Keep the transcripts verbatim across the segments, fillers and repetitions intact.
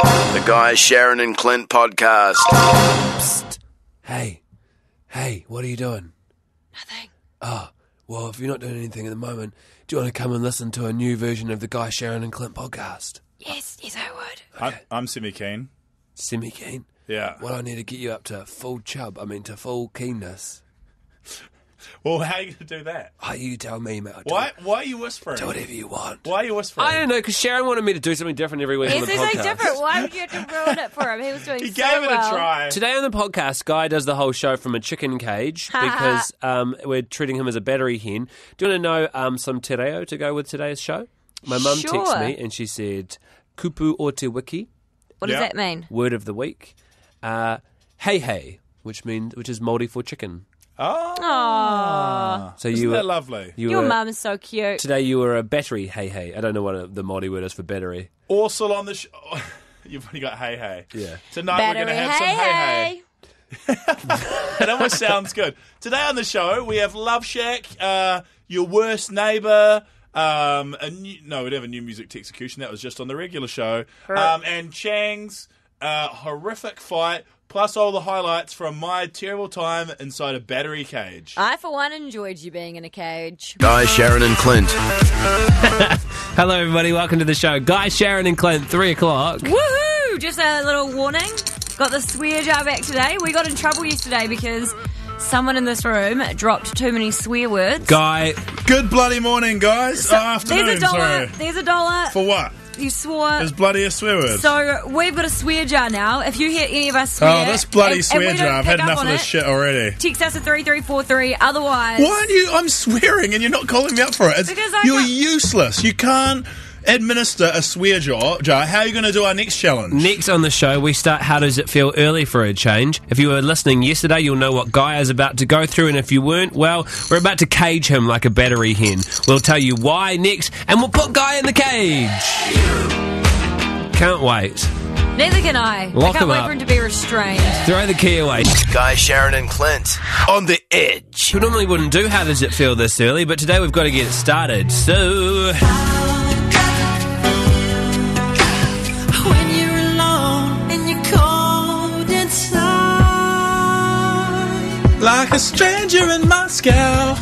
The Guy, Sharyn and Clint podcast. Psst. Hey. Hey, what are you doing? Nothing. Oh, well, if you're not doing anything at the moment, do you want to come and listen to a new version of the Guy, Sharyn and Clint podcast? Yes, yes, I would. Okay. I'm, I'm semi-keen. Semi-keen? Yeah. Well, I need to get you up to full chub, I mean to full keenness. Well, how are you going to do that? Oh, you tell me, mate. Do Why it- Why are you whispering? Do whatever you want. Why are you whispering? I don't know, because Sharyn wanted me to do something different every week on Yes, the he's podcast. like different. Why would you have to ruin it for him? He was doing He so gave it well. a try. Today on the podcast, Guy does the whole show from a chicken cage because um, we're treating him as a battery hen. Do you want to know um, some te reo to go with today's show? My mum Sure. texted me and she said, kupu o te wiki, What does Yeah. that mean? word of the week. Uh, hey hey, which means which is Māori for chicken. Oh. Aww. So Isn't you that were, lovely? you Your were, mum is so cute. Today you were a battery hey hey. I don't know what a, the Māori word is for battery. Also on the show... You've only got hey hey. Yeah. Tonight Battery, we're going to have hey, some hey hey. It almost sounds good. Today on the show, we have Love Shack, uh, Your Worst Neighbour, um, a new, no, we don't have a new music execution. That was just on the regular show. Um, and Chang's uh, horrific fight, plus all the highlights from my terrible time inside a battery cage. I, for one, enjoyed you being in a cage. Guy, Sharyn and Clint. Hello everybody, welcome to the show. Guy, Sharyn and Clint, three o'clock. Woohoo! Just a little warning. Got the swear jar back today. We got in trouble yesterday because someone in this room dropped too many swear words. Guy, Good bloody morning, guys. So, oh, afternoon, there's a dollar. sorry. There's a dollar. For what? You swore. There's bloody a swear word. So we've got a swear jar now. If you hear any of us swear, oh, this bloody and, and swear we don't jar. I've pick had up enough on of this it, shit already. text us at three three four three. Otherwise, Why aren't you? I'm swearing and you're not calling me up for it. It's, Because I you're can't- useless. You can't administer a swear jar. jar. How are you going to do our next challenge? next on the show, we start How Does It Feel early for a change. If you were listening yesterday, you'll know what Guy is about to go through, and if you weren't, well, we're about to cage him like a battery hen. We'll tell you why next, and we'll put Guy in the cage. Can't wait. neither can I. Lock I can't him wait up. for him to be restrained. Throw the key away. Guy, Sharyn and Clint. On the edge. We normally wouldn't do How Does It Feel this early, but today we've got to get it started. So... When you're alone and you're cold inside. Like a stranger in Moscow.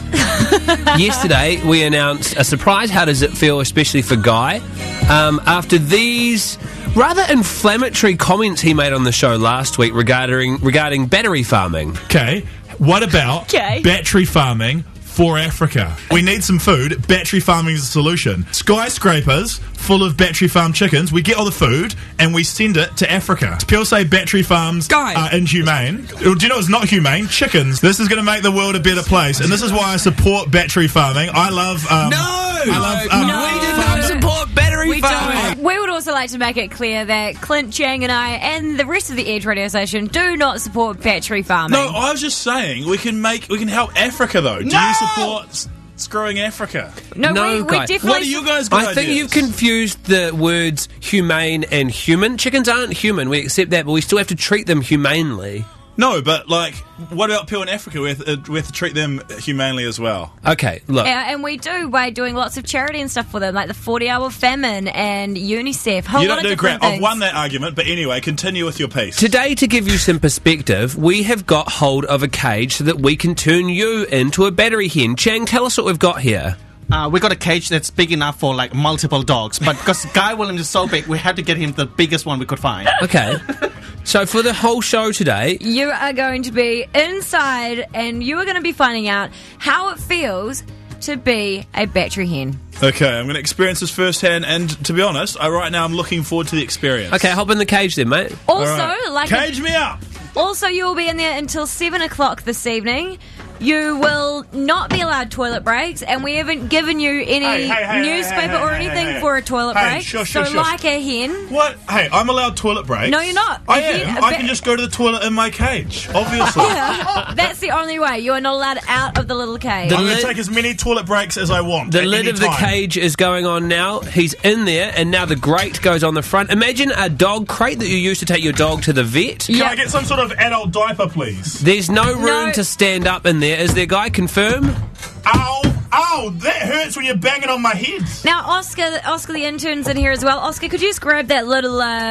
Yesterday, we announced a surprise How Does It Feel, especially for Guy, um, after these rather inflammatory comments he made on the show last week regarding regarding battery farming. Okay, what about Okay. battery farming for Africa? We need some food. Battery farming is the solution. Skyscrapers full of battery farm chickens. We get all the food and we send it to Africa. People say battery farms Guy. are inhumane. Do you know what's not humane? Chickens. This is going to make the world a better place, and this is why I support battery farming. I love. Um, I love. Um, No. We did not support battery We farming. don't. We would also like to make it clear that Clint, Chang and I and the rest of the Edge radio station do not support battery farming. No, I was just saying we can make we can help Africa though. Do you support s- screwing Africa? no, No, we, we Guy. definitely... What are you guys got I think ideas? you've confused the words humane and human. Chickens aren't human, we accept that, but we still have to treat them humanely. No, but like, what about people in Africa? We have, uh, we have to treat them humanely as well. Okay, look. Yeah, and we do by doing lots of charity and stuff for them, like the forty-hour famine and UNICEF. Whole you lot don't of do different crap. I've things. won that argument, but anyway, continue with your piece. Today, to give you some perspective, we have got hold of a cage so that we can turn you into a battery hen. Chang, tell us what we've got here. Uh, we got a cage that's big enough for like multiple dogs, but because Guy Williams is so big, we had to get him the biggest one we could find. Okay. So for the whole show today, You are going to be inside and you are going to be finding out how it feels to be a battery hen. Okay, I'm going to experience this firsthand, and to be honest, I right now I'm looking forward to the experience. okay, hop in the cage then, mate. Also, All right. like Cage me up. Also, you will be in there until seven o'clock this evening. You will not be allowed toilet breaks, and we haven't given you any Hey, hey, hey, newspaper hey, hey, or hey, anything hey, hey. for a toilet Hey, break. shush, so, shush, shush. like a hen. What? Hey, I'm allowed toilet breaks. No, you're not. I A hen- am. a I ba- can just go to the toilet in my cage, obviously. That's the only way. You are not allowed out of the little cage. The I'm going lid- to take as many toilet breaks as I want. The at lid any of the time. cage is going on now. He's in there, and now the grate goes on the front. Imagine a dog crate that you use to take your dog to the vet. Can I get some sort of adult diaper, please? There's no room No. to stand up in there. Is there, Guy? Confirm? Ow! Ow! That hurts when you're banging on my head. Now, Oscar, Oscar the intern's in here as well. Oscar, could you just grab that little uh,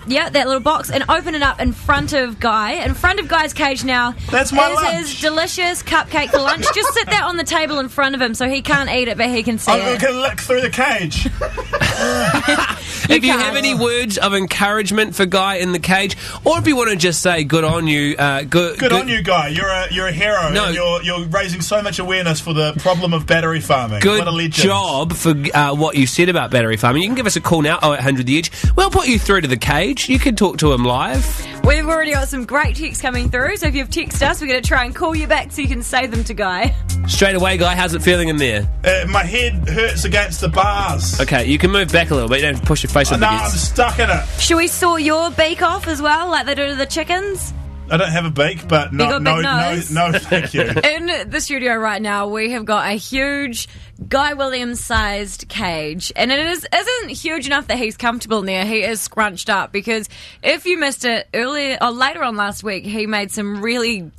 yeah, that little box, and open it up in front of Guy. In front of Guy's cage now That's my is lunch. his delicious cupcake for lunch. Just sit that on the table in front of him so he can't eat it, but he can see I'm it. going to look through the cage. If you can't. have any words of encouragement for Guy in the cage, or if you want to just say good on you, uh, good, Good on you, Guy. You're a you're a hero. No. And you're you're raising so much awareness for the problem of battery farming. Good what a legend. job for uh, what you said about battery farming. You can give us a call now, oh eight hundred the edge. We'll put you through to the cage. You can talk to him live. We've already got some great texts coming through, so if you've texted us, we're going to try and call you back so you can say them to Guy. Straight away, Guy, how's it feeling in there? Uh, my head hurts against the bars. Okay, you can move back a little bit. You don't have to push your face Oh, up no, I'm against. stuck in it. Should we saw your beak off as well, like they do to the chickens? I don't have a beak, but no, You got a no, big no, nose? no, thank you. In the studio right now, we have got a huge Guy Williams-sized cage, and it is, isn't huge enough that he's comfortable in there. He is scrunched up because if you missed it earlier or later on last week, he made some really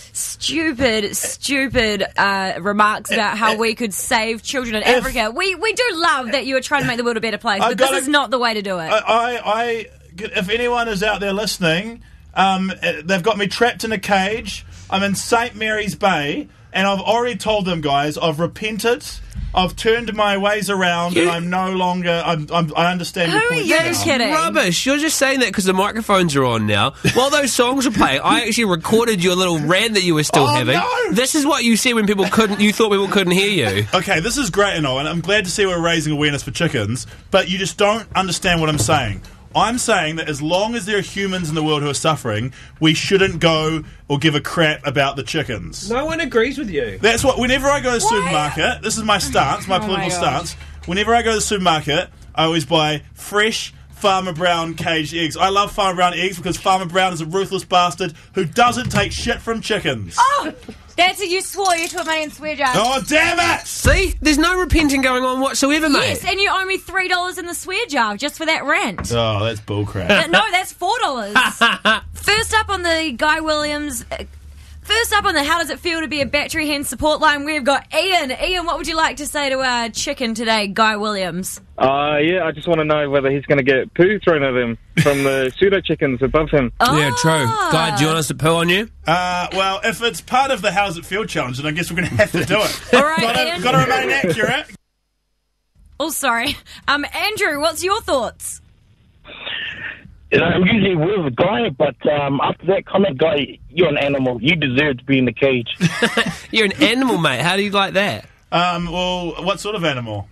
stupid, stupid uh, remarks about how we could save children in Africa. We we do love that you are trying to make the world a better place, I but this gotta- is not the way to do it. I, I, I, if anyone is out there listening, um, uh, they've got me trapped in a cage. I'm in Saint Mary's Bay, and I've already told them, guys, I've repented. I've turned my ways around, and I'm no longer. I'm, I'm, I understand. Who your are point you now. kidding? Rubbish. You're just saying that because the microphones are on now. While those songs were playing, I actually recorded your little rant that you were still Oh, having. no! This is what you said when people couldn't. You thought people couldn't hear you. Okay, this is great and all, and I'm glad to see we're raising awareness for chickens, but you just don't understand what I'm saying. I'm saying that as long as there are humans in the world who are suffering, we shouldn't go or give a crap about the chickens. No one agrees with you. That's what, whenever I go to the Why? supermarket, this is my stance, my Oh my political gosh. stance. Whenever I go to the supermarket, I always buy fresh Farmer Brown caged eggs. I love Farmer Brown eggs because Farmer Brown is a ruthless bastard who doesn't take shit from chickens. Oh, that's it. You swore. You took money in swear jar. Oh, damn it! See, there's no repenting going on whatsoever, mate. Yes, and you owe me three dollars in the swear jar just for that rant. Oh, that's bullcrap. Uh, no, that's four dollars. First up on the Guy Williams. Uh, first up on the How Does It Feel to Be a Battery Hen support line, we've got Ian. Ian, what would you like to say to our chicken today, Guy Williams? Uh, yeah, I just want to know whether he's going to get poo thrown at him from the pseudo chickens above him. Yeah, true. Ah. Guy, do you want us to poo on you? Uh, well, if it's part of the How Does It Feel challenge, then I guess we're going to have to do it. All right, gotta, Ian. gotta remain accurate. Oh, sorry. Um, Andrew, what's your thoughts? You know, I'm usually with a guy, but um, after that comment, guy, you're an animal. You deserve to be in the cage. You're an animal, mate. How do you like that? Um, well, what sort of animal?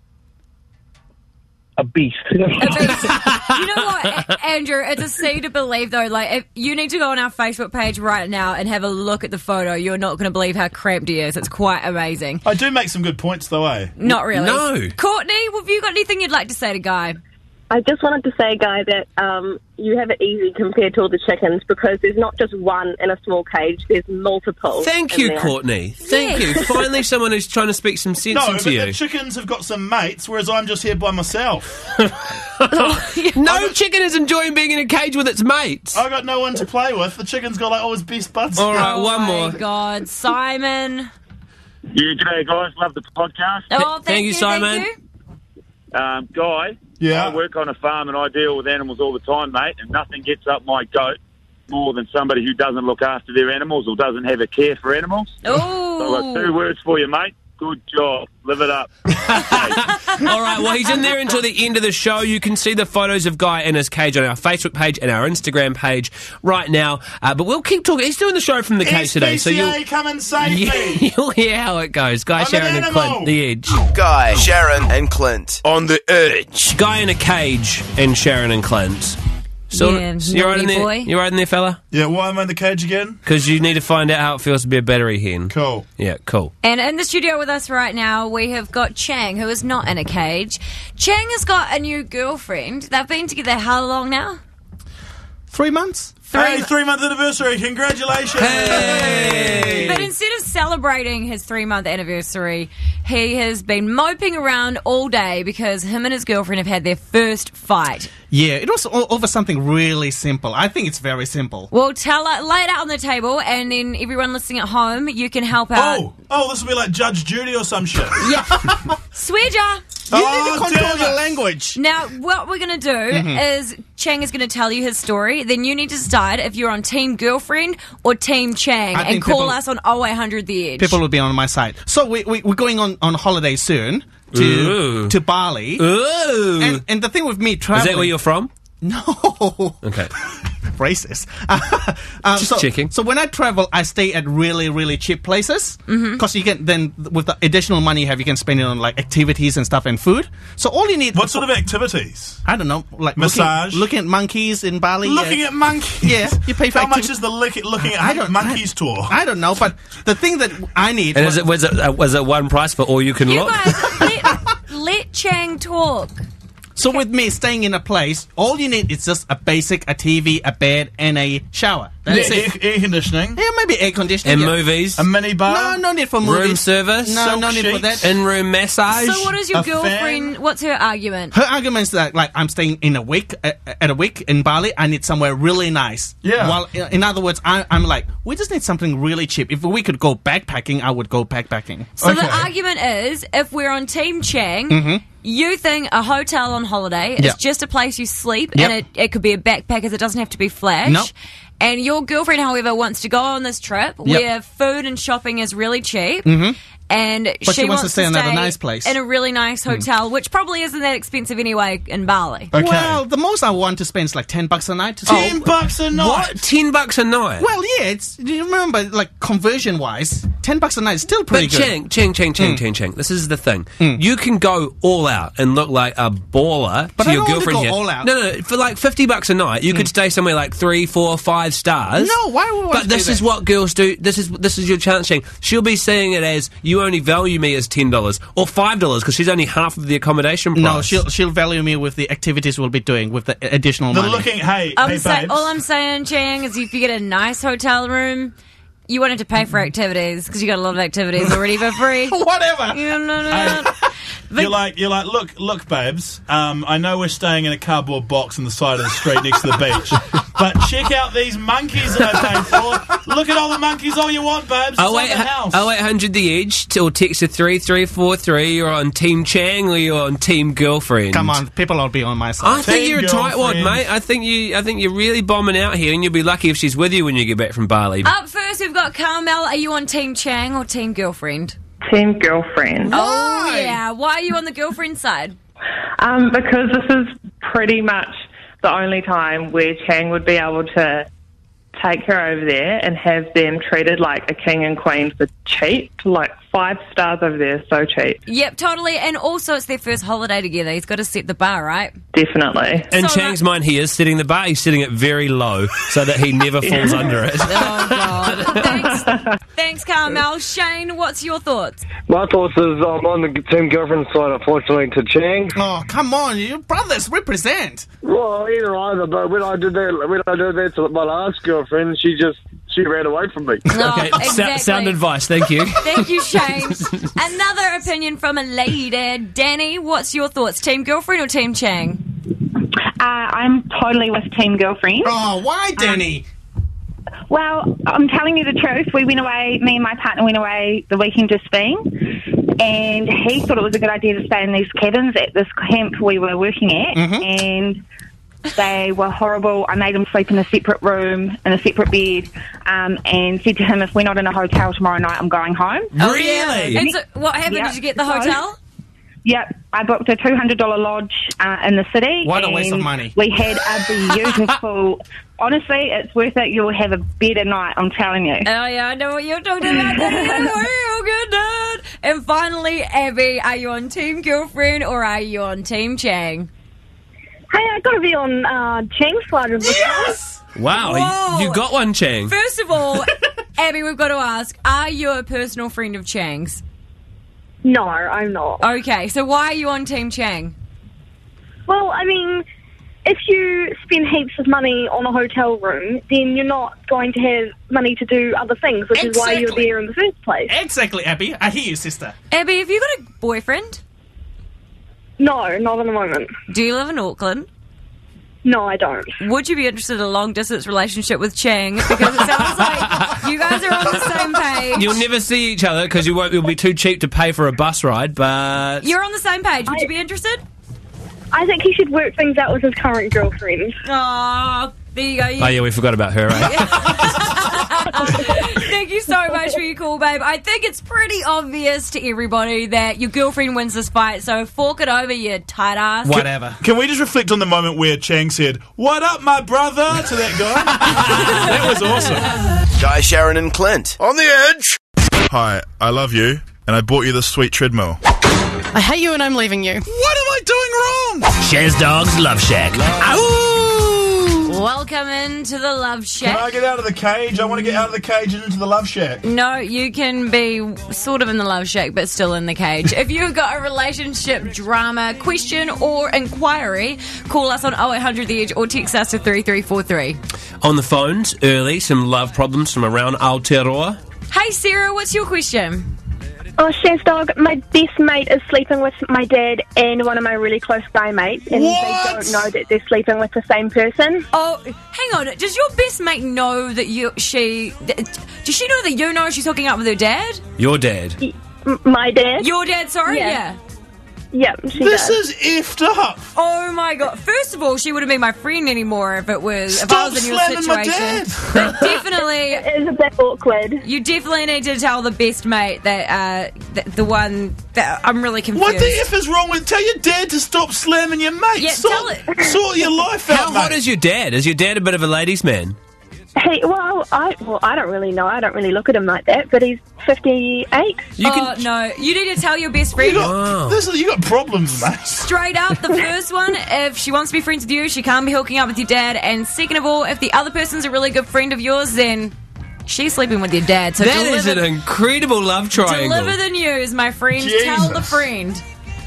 A beast. A beast. You know what, A- Andrew? It's a C to believe, though. Like, if you need to go on our Facebook page right now and have a look at the photo. You're not going to believe how cramped he is. It's quite amazing. I do make some good points, though, eh? Not really. No. Courtney, have you got anything you'd like to say to Guy? I just wanted to say, Guy, that um, you have it easy compared to all the chickens because there's not just one in a small cage, there's multiple. Thank in you, there. Courtney. Thank Yes. you. Finally, someone who's trying to speak some sense No, but into the you. chickens have got some mates, whereas I'm just here by myself. No chicken is enjoying being in a cage with its mates. I got no one to play with. The chicken's got like all his best buds. All right, Oh one my more. God, Simon. Yeah, g'day guys, love the podcast. Oh, thank, thank you, Simon. Thank you. Um, Guy, Yeah. I work on a farm and I deal with animals all the time, mate, and nothing gets up my goat more than somebody who doesn't look after their animals or doesn't have a care for animals. So I've got two Oh, words for you, mate. Good job. Live it up. All right, well, he's in there until the end of the show. You can see the photos of Guy in his cage on our Facebook page and our Instagram page right now. Uh, but we'll keep talking. He's doing the show from the cage today, so you'll, S P C A, come and save me. you'll hear how it goes. Guy, I'm Sharyn, an and animal. Clint, the edge. Guy, Sharyn, and Clint on the edge. Guy in a cage and Sharyn and Clint. So, Yeah, so you right in naughty there? boy. You right in there, fella? Yeah, why am I in the cage again? Because you need to find out how it feels to be a battery hen. Cool. Yeah, cool. And in the studio with us right now, we have got Chang, who is not in a cage. Chang has got a new girlfriend. They've been together how long now? Three months? Hey, three-month anniversary. Congratulations. Hey! But instead of celebrating his three-month anniversary, he has been moping around all day because him and his girlfriend have had their first fight. Yeah, it was o- over something really simple. I think it's very simple. Well, tell it, lay it out on the table, and then everyone listening at home, you can help out. Oh, oh, this will be like Judge Judy or some shit. Yeah. Swear jar. You Oh, need to control damn your it. language. Now, what we're going to do Mm-hmm. is Chang is going to tell you his story. Then you need to decide if you're on Team Girlfriend or Team Chang I and think call people- us on oh eight hundred The Edge. People will be on my side. So we, we, we're going on, on holiday soon to Ooh. to Bali. Ooh. And, and the thing with me Is traveling... that where you're from? No. Okay. Racist. um, Just so, checking. So when I travel, I stay at really, really cheap places because Mm-hmm. you can then with the additional money you have, you can spend it on like activities and stuff and food. So all you need. What sort of activities? I don't know, like Massage? looking, looking at monkeys in Bali. Looking yeah. at monkeys. Yeah, you pay for How much activity- is the lick- looking at I don't- monkeys tour? I don't know, but the thing that I need. And is it was it uh, was it one price for all you can You look? guys, let, let Chang talk. So with me staying in a place, all you need is just a basic, a T V, a bed, and a shower. That's Yeah, it. air, air conditioning. Yeah, maybe air conditioning. And yeah. movies, A mini bar. No, no need for movies. room service, No, no silk need for sheets. that. in-room massage. So what is your A girlfriend, fan? what's her argument? Her argument is that, like, I'm staying in a week, uh, at a week in Bali. I need somewhere really nice. Yeah. While, uh, in other words, I, I'm like, we just need something really cheap. If we could go backpacking, I would go backpacking. So Okay. the argument is, if we're on Team Chang, you think a hotel on holiday is Mm-hmm. Yep. just a place you sleep, Yep. and it, it could be a backpackers, it doesn't have to be flash. Nope. And your girlfriend, however, wants to go on this trip where food and shopping is really cheap. Mm-hmm. And But she wants to stay in a nice place. in a really nice hotel, which probably isn't that expensive anyway in Bali. Okay. Well, the most I want to spend is like ten bucks a night. To Ten stay. bucks a night. What? Ten bucks a night? Well, yeah, it's. Do you remember, like, conversion wise, ten bucks a night is still pretty But good. Chang, Chang, Chang, Mm. Chang, Chang, Chang. This is the thing. You can go all out and look like a baller But to I your don't want to girlfriend go here. all out. No, no, for like fifty bucks a night, you could stay somewhere like three, four, five stars. No, why would we want But to this do is that? what girls do. This is this is your chance, Chang. She'll be seeing it as you only value me as ten dollars or five dollars because she's only half of the accommodation price. No, she'll she'll value me with the activities we'll be doing with the additional The money. looking, hey, I'm hey, say- babes. all I'm saying, Chang, is if you get a nice hotel room, you won't have to pay for activities because you got a lot of activities already for free. Whatever. No, no, no, no. You're like, you're like, look, look, babes. Um, I know we're staying in a cardboard box on the side of the street next to the beach, but check out these monkeys that I paid for. Look at all the monkeys all you want, babes. It's Oh on wait, the house. oh eight hundred the edge t- or text to three three four three. You're on Team Chang or you're on Team Girlfriend. Come on, people will be on my I side. think Team you're a tightwad, girlfriend. mate. I think you, I think you're really bombing out here, and you'll be lucky if she's with you when you get back from Bali. Up first, we've got Carmel. Are you on Team Chang or Team Girlfriend? Team girlfriend. Oh, yeah. Why are you on the girlfriend side? Um, because this is pretty much the only time where Chang would be able to take her over there and have them treated like a king and queen for cheap. Like five stars over there, so cheap. Yep, totally. And also, it's their first holiday together. He's got to set the bar, right? Definitely. In So Chang's mind, he is setting the bar. He's setting it very low so that he never falls under it. Oh, God. Thanks, thanks, Carmel. Shane, what's your thoughts? My thoughts is I'm on the Team Girlfriend side, unfortunately, to Chang. Oh, come on, you brothers represent. Well, either either, but when I did that, when I did that to my last girlfriend, she just she ran away from me. No, Okay, exactly. sou- sound advice. Thank you. Thank you, Shane. Another opinion from a lady. Danny, what's your thoughts? Team Girlfriend or Team Chang? Uh, I'm totally with Team Girlfriend. Oh, why, Danny? Well, I'm telling you the truth. We went away, me and my partner went away the weekend just been, and he thought it was a good idea to stay in these cabins at this camp we were working at, and they were horrible. I made him sleep in a separate room, in a separate bed, um, and said to him, if we're not in a hotel tomorrow night, I'm going home. Really? And so, what happened? Yep. Did you get the So- hotel? Yep, I booked a two hundred dollars lodge uh, in the city. What a waste of and money. We had a beautiful... Honestly, it's worth it. You'll have a better night, I'm telling you. Oh, yeah, I know what you're talking about. Real good, Dad. And finally, Abby, are you on Team Girlfriend or are you on Team Chang? Hey, I got to be on uh, Chang's side of the Yes! Wow, Whoa. you, you got one, Chang. First of all, Abby, we've got to ask, are you a personal friend of Chang's? No, I'm not. Okay, so why are you on Team Chang? Well, I mean, if you spend heaps of money on a hotel room, then you're not going to have money to do other things, which is why you're Exactly. there in the first place. Exactly, Abby. I hear you, sister. Abby, have you got a boyfriend? No, not at the moment. Do you live in Auckland? No, I don't. Would you be interested in a long-distance relationship with Chang? Because it sounds like you guys are on the same page. You'll never see each other because you won't. It'll be too cheap to pay for a bus ride. But You're on the same page. Would I- you be interested? I think he should work things out with his current girlfriend. Oh, there you go. You- oh yeah, we forgot about her. Right? Thank you so much for your call, babe. I think it's pretty obvious to everybody that your girlfriend wins this fight, so fork it over, you tight ass. Whatever. Can we just reflect on the moment where Chang said, "What up, my brother?" to that guy? That was awesome. Guy, Sharyn, and Clint. On the edge. Hi, I love you, and I bought you this sweet treadmill. I hate you and I'm leaving you. What am I doing wrong? Shaz Dog's Love Shack. Welcome into the Love Shack. Can I get out of the cage? I want to get out of the cage and into the love shack. No, you can be sort of in the love shack, but still in the cage. If you've got a relationship drama, question, or inquiry, call us on oh eight hundred The Edge or text us to three three four three. On the phones, early, some love problems from around Aotearoa. Hey, Sarah, what's your question? Oh, Shaz Dog, my best mate is sleeping with my dad and one of my really close guy mates, and What? they don't know that they're sleeping with the same person. Oh, hang on. Does your best mate know that you, she, does she know that you know she's hooking up with her dad? Your dad. M- my dad? Your dad, sorry? Yeah. Yeah. Yep, she This does. is effed up. Oh my god! First of all, she wouldn't be my friend anymore if it was if I Stop was in your slamming my situation. dad. But definitely, It is a bit awkward. you definitely need to tell the best mate that uh, th- the one that I'm really confused. What the F is wrong with... Tell your dad to stop slamming your mate. Yeah, Stop, tell it. Sort your life out, How mate. hot is your dad? Is your dad a bit of a ladies' man? Hey, well, I well, I don't really know. I don't really look at him like that, but he's fifty-eight. You oh can. no! You need to tell your best You friend. got, Wow. this is, you got problems, mate. Straight up, the first one, if she wants to be friends with you, she can't be hooking up with your dad. And second of all, if the other person's a really good friend of yours, then she's sleeping with your dad. So That is deliver, an incredible love triangle. deliver the news, my friend. Tell the Jesus. friend.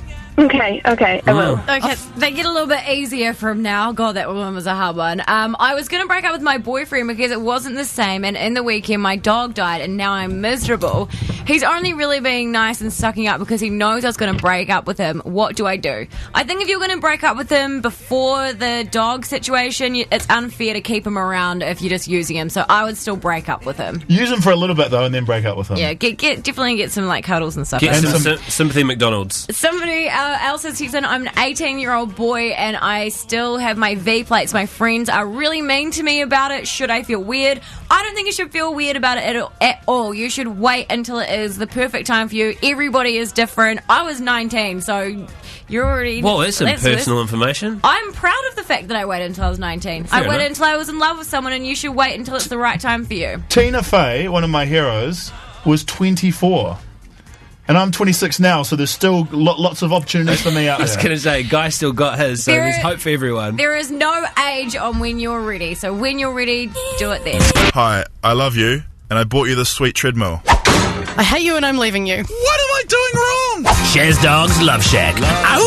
Okay, okay, I will. Okay, they get a little bit easier from now. God, that one was a hard one. Um, I was going to break up with my boyfriend because it wasn't the same, and in the weekend my dog died, and now I'm miserable. He's only really being nice and sucking up because he knows I was going to break up with him. What do I do? I think if you're going to break up with him before the dog situation, you- it's unfair to keep him around if you're just using him, so I would still break up with him. Use him for a little bit, though, and then break up with him. Yeah, get, get definitely get some like cuddles and stuff. Get like some, that. some- sy- sympathy McDonald's. Somebody uh, else has texted, I'm an eighteen-year-old boy and I still have my V-plates. My friends are really mean to me about it. Should I feel weird? I don't think you should feel weird about it at all. At all. You should wait until it is the perfect time for you. Everybody is different. I was nineteen, so you're already... Well, there's some that's- personal information. I'm proud of the fact that I waited until I was nineteen. Fair I waited enough. until I was in love with someone, and you should wait until it's the right time for you. Tina Fey, one of my heroes, was twenty-four. And I'm twenty-six now, so there's still lo- lots of opportunities for me out I was there. going to say, Guy still got his, so There- there's hope for everyone. There is no age on when you're ready, so when you're ready, do it then. Hi, I love you, and I bought you this sweet treadmill. I hate you and I'm leaving you. What am I doing wrong? Shaz Dog's Love Shack.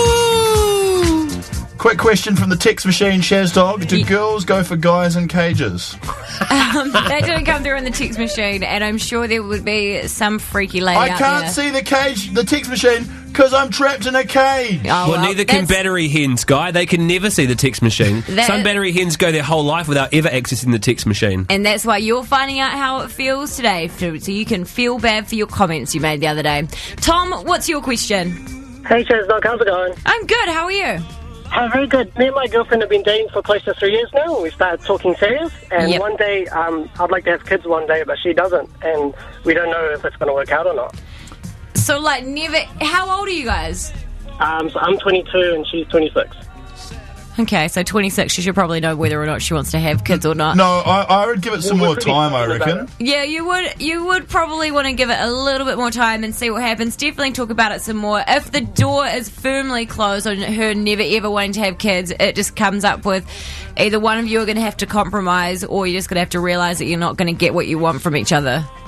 Quick question from the text machine, Shaz Dog. Do Ye- girls go for guys in cages? Um, that didn't come through in the text machine, and I'm sure there would be some freaky lady I out can't there. see the cage, the text machine, because I'm trapped in a cage. Oh, Well, neither can that's- battery hens, Guy. They can never see the text machine. That- Some battery hens go their whole life without ever accessing the text machine. And that's why you're finding out how it feels today, so so you can feel bad for your comments you made the other day. Tom, what's your question? Hey, Shaz Dog, how's it going? I'm good. How are you? Uh, very good. Me and my girlfriend have been dating for close to three years now, and we started talking serious. And Yep. one day, um, I'd like to have kids one day, but she doesn't, and we don't know if it's going to work out or not. So, like, never. How old are you guys? Um, so I'm twenty-two and she's twenty-six. Okay, so twenty-six. She should probably know whether or not she wants to have kids or not. No, I, I would give it some Well, more we're pretty time, I excited about reckon. Yeah, you would. You would probably want to give it a little bit more time and see what happens. Definitely talk about it some more. If the door is firmly closed on her never ever wanting to have kids, it just comes up with either one of you are going to have to compromise, or you're just going to have to realize that you're not going to get what you want from each other.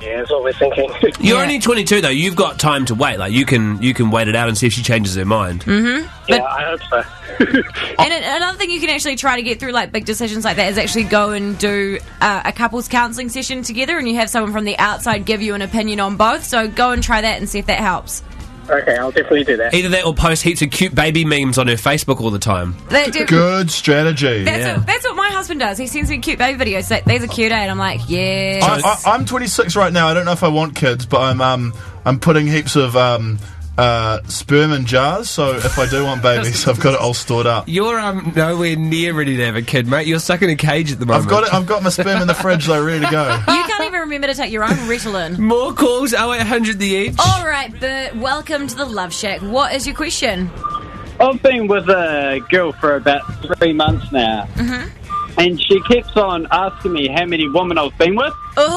Yeah, that's what we're thinking. You're only twenty-two though. You've got time to wait. Like you can you can wait it out and see if she changes her mind. Mm-hmm. Yeah, I hope so. And a- another thing you can actually try to get through like big decisions like that is actually go and do uh, a couples counselling session together, and you have someone from the outside give you an opinion on both. So go and try that and see if that helps. Okay, I'll definitely do that. Either that or post heaps of cute baby memes on her Facebook all the time. That do- Good strategy. That's, Yeah. what, that's what my husband does. He sends me cute baby videos. Like, these are cute, eh? And I'm like, yeah. I, I, I'm twenty-six right now. I don't know if I want kids, but I'm um I'm putting heaps of um uh sperm in jars. So if I do want babies, I've got it all stored up. You're um nowhere near ready to have a kid, mate. You're stuck in a cage at the moment. I've got it. I've got my sperm in the fridge, though, ready to go. You can't even remember to take your own Ritalin. More calls, oh eight hundred the edge. All right, Bert, welcome to the Love Shack. What is your question? I've been with a girl for about three months now, Mm-hmm. and she keeps on asking me how many women I've been with.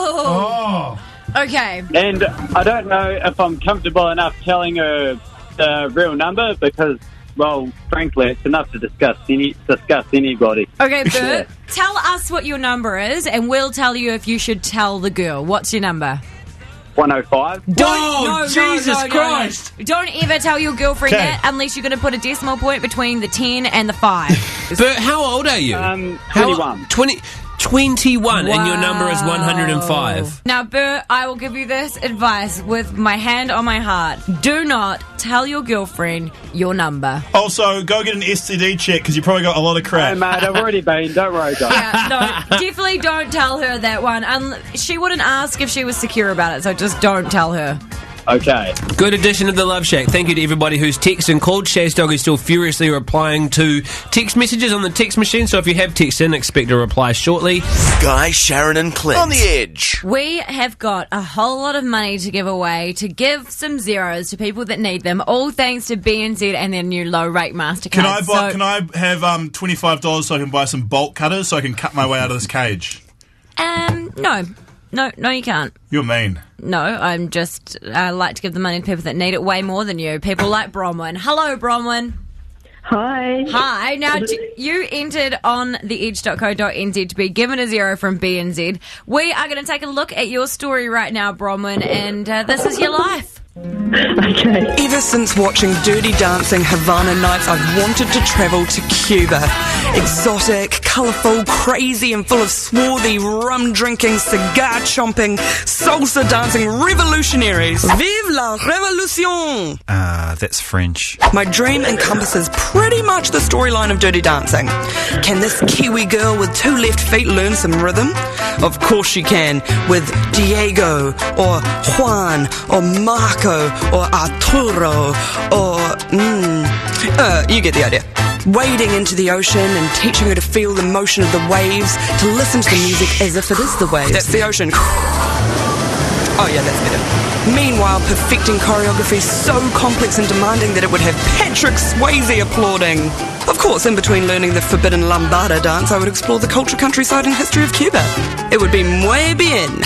Oh. Okay. And I don't know if I'm comfortable enough telling her the real number because, well, frankly, it's enough to discuss any discuss anybody. Okay, Bert, tell us what your number is, and we'll tell you if you should tell the girl. What's your number? one oh five. Don't, Whoa, no, no, Jesus no, no, Christ. No. Don't ever tell your girlfriend Okay. that unless you're going to put a decimal point between the ten and the five. Bert, how old are you? Um, How- twenty-one. twenty, twenty-one, and your number is one hundred five. Now, Bert, I will give you this advice with my hand on my heart. Do not tell your girlfriend your number. Also, go get an S T D check because you probably got a lot of crap. Hey, mate, I've already been. Don't worry, guys. Yeah, no, definitely don't tell her that one. Um, she wouldn't ask if she was secure about it, so just don't tell her. Okay. Good addition to the Love Shack. Thank you to everybody who's texted and called. Shaz Dog is still furiously replying to text messages on the text machine, so if you have texted in, expect a reply shortly. Guy, Sharyn and Clint. On the edge. We have got a whole lot of money to give away, to give some zeros to people that need them, all thanks to B N Z and their new low-rate MasterCard. Can I buy? So- Can I have um twenty-five dollars so I can buy some bolt cutters so I can cut my way out of this cage? Um, no. No, no, you can't. You're mean. No, I'm just, I like to give the money to people that need it way more than you. People like Bronwyn. Hello, Bronwyn. Hi. Hi. Now, d- you entered on the edge dot co dot n z to be given a zero from B N Z. We are going to take a look at your story right now, Bronwyn, and uh, this is your life. Okay. Ever since watching Dirty Dancing Havana Nights, I've wanted to travel to Cuba. Exotic, colourful, crazy and full of swarthy, rum-drinking, cigar-chomping, salsa-dancing revolutionaries. Vive la révolution! Ah, uh, that's French. My dream encompasses pretty much the storyline of Dirty Dancing. Can this Kiwi girl with two left feet learn some rhythm? Of course she can, with Diego, or Juan, or Marco, or Arturo, or... Mm, uh, you get the idea. Wading into the ocean and teaching her to feel the motion of the waves, to listen to the music as if it is the waves. That's the ocean. Oh yeah, that's better. Meanwhile, perfecting choreography so complex and demanding that it would have Patrick Swayze applauding. Of course, in between learning the forbidden lambada dance, I would explore the culture, countryside and history of Cuba. It would be muy bien.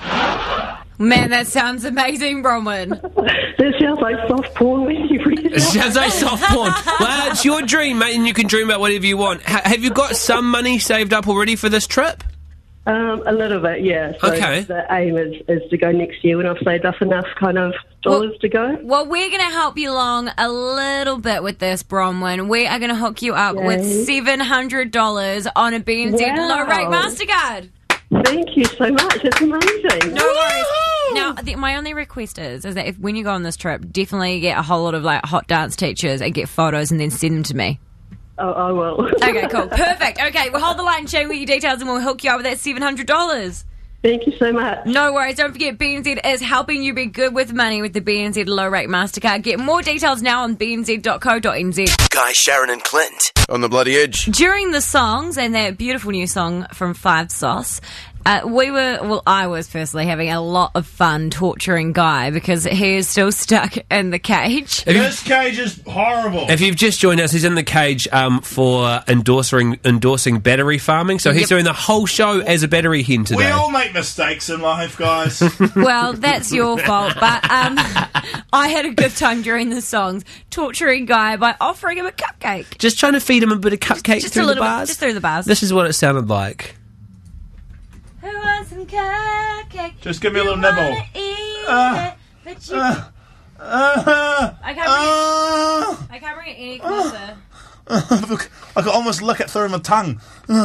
Man, that sounds amazing, Bronwyn. That sounds like soft porn when you read it. It sounds like soft porn. Well, it's your dream, mate, and you can dream about whatever you want. Ha- have you got some money saved up already for this trip? Um, a little bit, yeah. So Okay. the aim is, is to go next year when I've saved up enough kind of dollars Well- to go. Well, we're going to help you along a little bit with this, Bronwyn. We are going to hook you up Yay. with seven hundred dollars on a B N Z Wow. low-rate MasterCard. Thank you so much. It's amazing. No worries. Now, the, my only request is, is that if when you go on this trip, definitely get a whole lot of like hot dance teachers and get photos and then send them to me. Oh, I will. Okay, cool. Perfect. Okay, we'll hold the line, Shane, with your details and we'll hook you up with that seven hundred dollars. Thank you so much. No worries. Don't forget, B N Z is helping you be good with money with the B N Z Low Rate MasterCard. Get more details now on b n z dot co dot n z. Guy, Sharyn and Clint. On the bloody edge. During the songs and that beautiful new song from Five Sauce, uh, we were, well, I was personally having a lot of fun torturing Guy because he is still stuck in the cage. This cage is horrible. If you've just joined us, he's in the cage um, for endorsing endorsing battery farming. So he's Yep. doing the whole show as a battery hen today. We all make mistakes in life, guys. Well, that's your fault, but um, I had a good time during the songs torturing Guy by offering him a cupcake. Just trying to feed him a bit of cupcake Just through a the little bit, bars. just through the bars. This is what it sounded like. Who wants some cupcake. Just give me a You little nibble. wanna eat Uh, it, but you uh, uh, I can't bring it. I can't bring it any closer. Look, I could almost lick it through my tongue.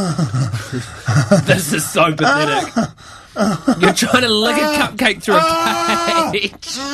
This is so pathetic. You're trying to lick a cupcake through a cage.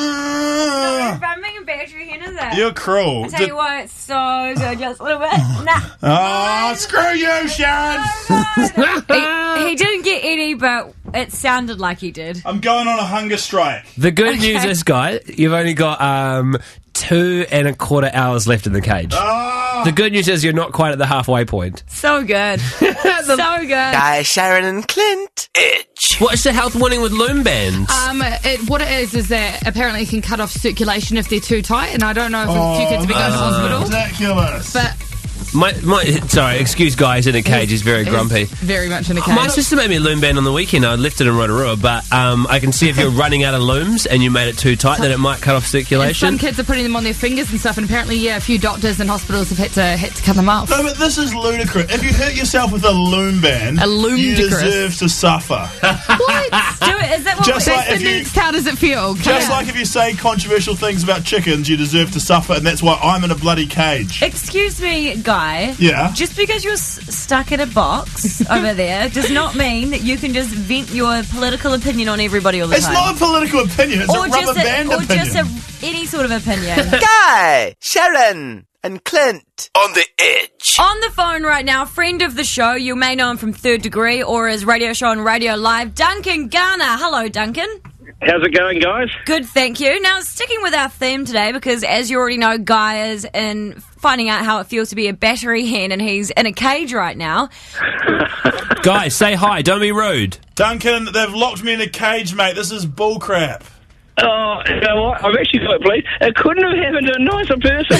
If I'm making battery hen, is it? You're cruel. I tell Did- you what, it's so good. Just a little bit. Nah. Oh, screw you, Sharon! he, he didn't get any, but it sounded like he did. I'm going on a hunger strike. The good Okay. news is, guy, you've only got um, two and a quarter hours left in the cage. Oh. The good news is you're not quite at the halfway point. So good. so good. Guy, Sharyn and Clint. Itch. What's the health warning with loom bands? Um, it, what it is is that apparently it can cut off circulation if they're too tight, and I don't know if a few kids have been going to hospital. Ridiculous. But My, my, sorry, excuse guys in a cage, he's very He's grumpy. very much in a cage. My sister made me a loom band on the weekend. I left it in Rotorua, but um, I can see if you're running out of looms and you made it too tight, then it might cut off And circulation. some kids are putting them on their fingers and stuff, and apparently, yeah, a few doctors and hospitals have had to had to cut them off. No, but this is ludicrous. If you hurt yourself with a loom band, A loom you dicorous. deserve to suffer. What? Do it. Is that what Just we- like That's if the you- next. How does it feel? Just like if you say controversial things about chickens, you deserve to suffer, and that's why I'm in a bloody cage. Excuse me, Guy. Yeah? Just because you're s- stuck in a box over there does not mean that you can just vent your political opinion on everybody all the It's time. not a political opinion, it's or a rubber just a, band or opinion. just a, any sort of opinion. Guy, Sharyn and Clint. On the Edge. On the phone right now, friend of the show, you may know him from Third Degree or his radio show on Radio Live, Duncan Garner. Hello, Duncan. How's it going, guys? Good, thank you. Now, sticking with our theme today, because as you already know, Guy is in finding out how it feels to be a battery hen, and he's in a cage right now. Guys, say hi, don't be rude. Duncan, they've locked me in a cage, mate. This is bullcrap. Oh, you know what? I'm actually quite pleased. It couldn't have happened to a nicer person.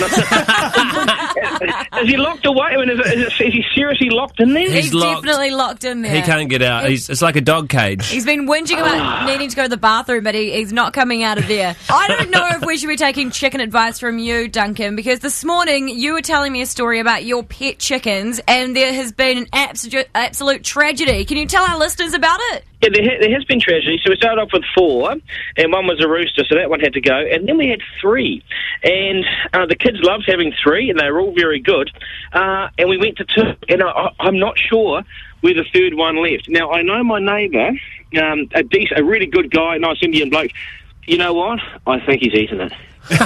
Is he locked away? I mean, is, it, is, it, is he seriously locked in there? He's He's locked. definitely locked in there. He can't get out. He's, it's like a dog cage. He's been whinging about needing to go to the bathroom, but he, he's not coming out of there. I don't know if we should be taking chicken advice from you, Duncan, because this morning you were telling me a story about your pet chickens, and there has been an absolute, absolute tragedy. Can you tell our listeners about it? Yeah, there, ha- there has been tragedy. So we started off with four, and one was a rooster, so that one had to go. And then we had three. And uh, the kids loved having three, and they were all very good. Uh, and we went to two, and I, I'm not sure where the third one left. Now, I know my neighbour, um, a, decent, a really good guy, nice Indian bloke. You know what? I think he's eaten it.